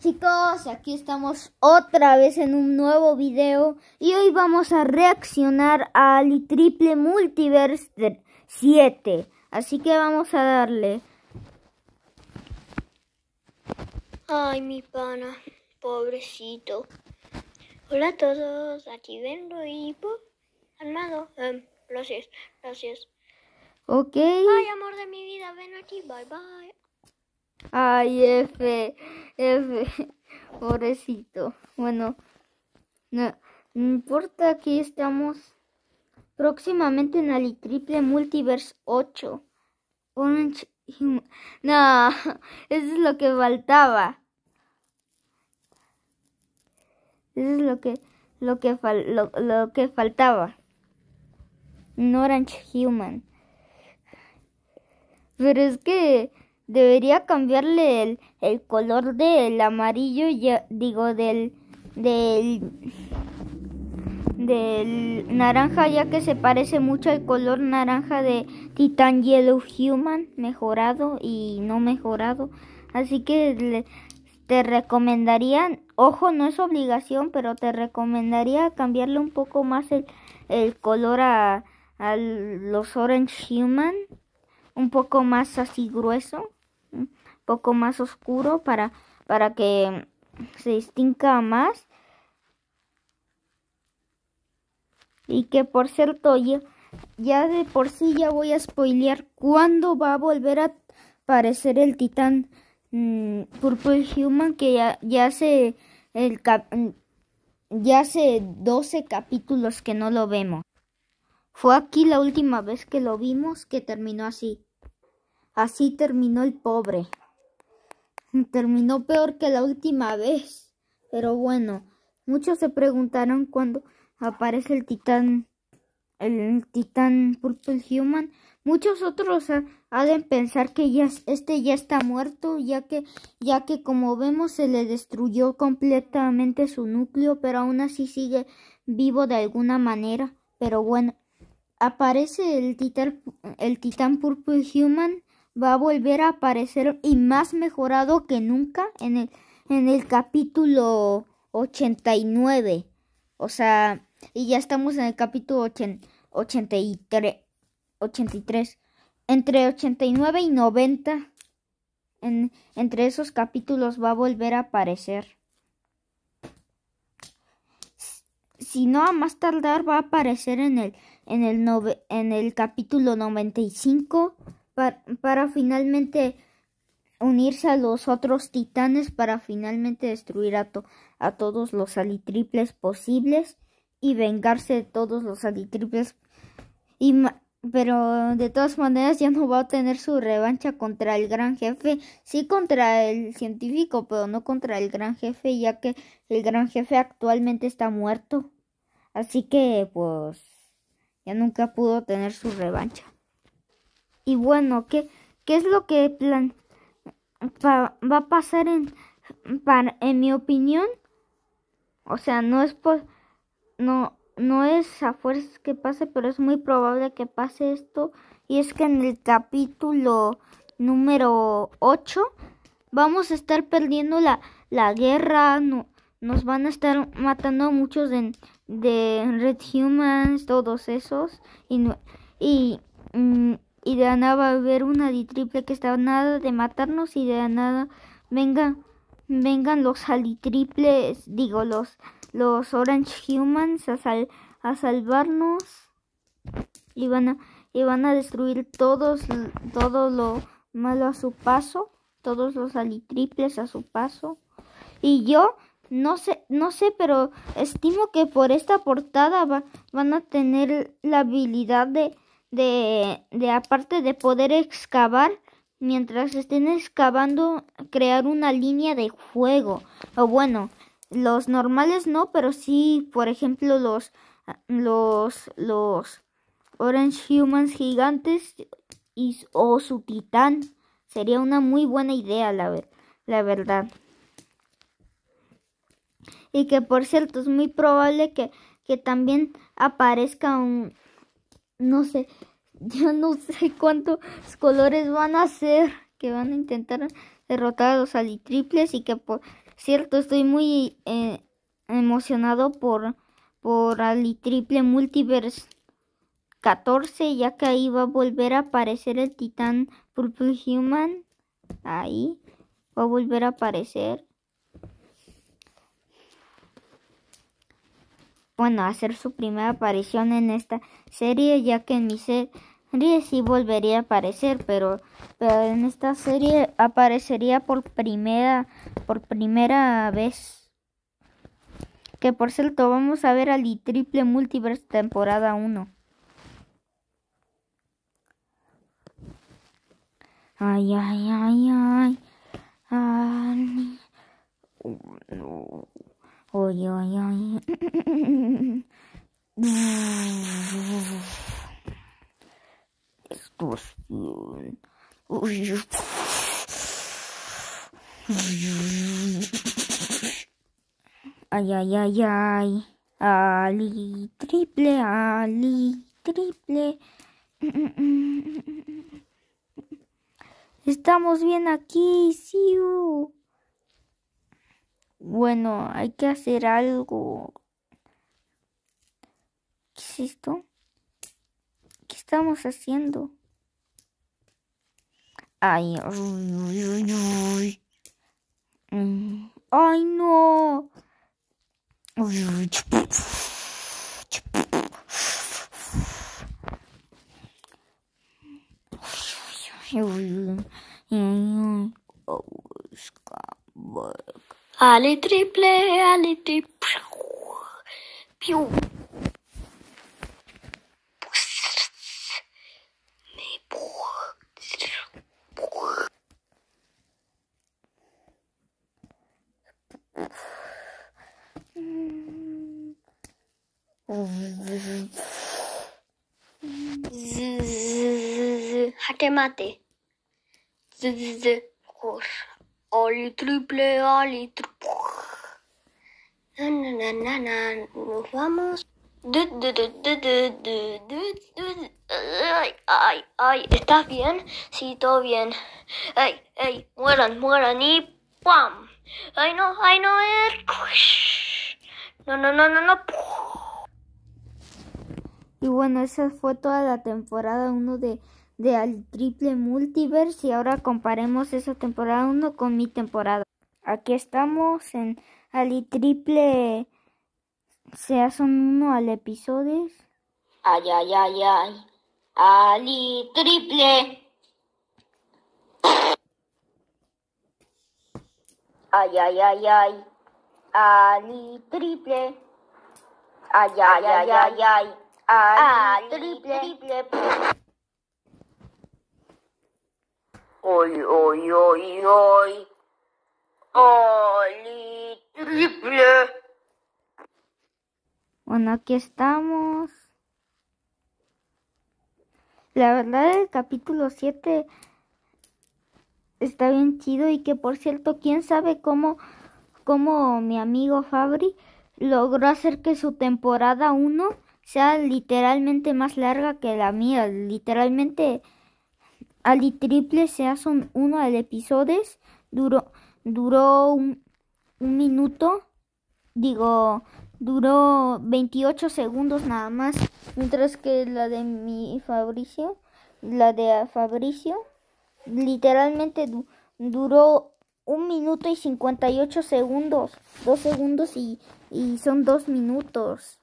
chicos, aquí estamos otra vez en un nuevo video y hoy vamos a reaccionar al Triple Multiverse 7, así que vamos a darle. Ay, mi pana, pobrecito. Hola a todos, aquí vengo y armado. Gracias. Ok. Ay, amor de mi vida, ven aquí, bye bye. Ay, F, pobrecito. Bueno, no importa, aquí estamos próximamente en el Triple Multiverse 8. Orange Human. No, eso es lo que faltaba. Eso es lo que faltaba. Un Orange Human. Pero es que debería cambiarle el color del amarillo, del naranja, ya que se parece mucho al color naranja de Titan Yellow Human, mejorado y no mejorado. Así que te recomendaría, ojo, no es obligación, pero te recomendaría cambiarle un poco más el color a los Orange Human, un poco más así grueso, un poco más oscuro para que se distinga más. Y que por cierto, ya de por sí ya voy a spoilear cuándo va a volver a aparecer el Titán Purple Human, que ya hace 12 capítulos que no lo vemos. Fue aquí la última vez que lo vimos, que terminó así. Así terminó el pobre. Terminó peor que la última vez. Pero bueno, muchos se preguntaron cuándo aparece el Titán Purple Human. Muchos otros han de pensar que ya está muerto, ya que como vemos se le destruyó completamente su núcleo, pero aún así sigue vivo de alguna manera. Pero bueno, aparece el Titán Purple Human, va a volver a aparecer y más mejorado que nunca en el capítulo 89. O sea, y ya estamos en el capítulo 83. Entre 89 y 90, entre esos capítulos va a volver a aparecer. Si no, a más tardar va a aparecer en el capítulo 95 para finalmente unirse a los otros titanes, para finalmente destruir a todos los alitriples posibles y vengarse de todos los alitriples. Pero de todas maneras ya no va a tener su revancha contra el gran jefe. Sí, contra el científico, pero no contra el gran jefe, ya que el gran jefe actualmente está muerto. Así que pues ya nunca pudo tener su revancha. Y bueno, ¿qué es lo que va a pasar en mi opinión? O sea, no es a fuerzas que pase, pero es muy probable que pase esto. Y es que en el capítulo número 8 vamos a estar perdiendo la guerra. Nos van a estar matando muchos de Red Humans, todos esos. Y de la nada va a haber una alitriple que está a nada de matarnos, y de la nada vengan los alitriples, digo, los Orange Humans a salvarnos, y van a destruir todo lo malo a su paso, todos los alitriples a su paso. Y yo no sé, pero estimo que por esta portada van a tener la habilidad de aparte de poder excavar, mientras estén excavando, crear una línea de fuego. O bueno, los normales no, pero sí, por ejemplo, los Orange Humans gigantes o su titán. Sería una muy buena idea, la verdad. Y que por cierto es muy probable que también aparezca no sé, yo no sé cuántos colores van a ser, que van a intentar derrotar a los alitriples, y que cierto, estoy muy emocionado por Ali Triple Multiverse 14, ya que ahí va a volver a aparecer el Titán Purple Human. Ahí va a volver a aparecer. Bueno, a hacer su primera aparición en esta serie, ya que en mi serie sí volvería a aparecer, pero en esta serie aparecería por primera vez. Que por cierto, vamos a ver al Triple Multiverse temporada 1. Ay, ay, ay, ay. Ay. No. Ay, ay, ay. Esto es bien. Ay, ay, ay, ay. Ali Triple, Ali Triple. Estamos bien aquí, sí. Bueno, hay que hacer algo. ¿Qué es esto? ¿Qué estamos haciendo? Ay, ay, no. Ali Triple, Ali Triple. Piu. Jaque mate. Ali Triple, Ali Triple. Nos vamos. Ay, ¿estás bien? Sí, todo bien. Ay, mueran y ¡pam! Ay, no, no. Y bueno, esa fue toda la temporada 1 de Ali Triple Multiverse. Y ahora comparemos esa temporada 1 con mi temporada. Aquí estamos en Ali Triple Season 1 al episodio. Ay. Ali Triple. Ay. Ali Triple. Ay. Ali Triple. Ay. Ali Triple. Bueno, aquí estamos. La verdad, el capítulo 7 está bien chido y que por cierto, quién sabe cómo mi amigo Fabri logró hacer que su temporada 1 sea literalmente más larga que la mía. Literalmente, Ali Triple Season 1 del episodio duró un minuto. Duró 28 segundos nada más, mientras que la de Fabricio, literalmente duró 1 minuto y 58 segundos, 2 segundos y son 2 minutos.